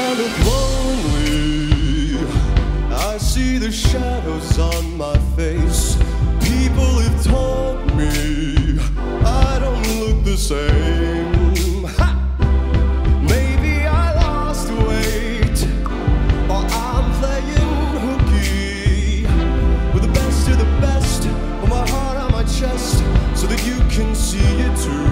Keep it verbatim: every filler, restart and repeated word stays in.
kind of lonely. I see the shadows on my face. People have told me I don't look the same. Ha! Maybe I lost weight, or I'm playing hooky with the best of the best. Put my heart on my chest so that you can see it too.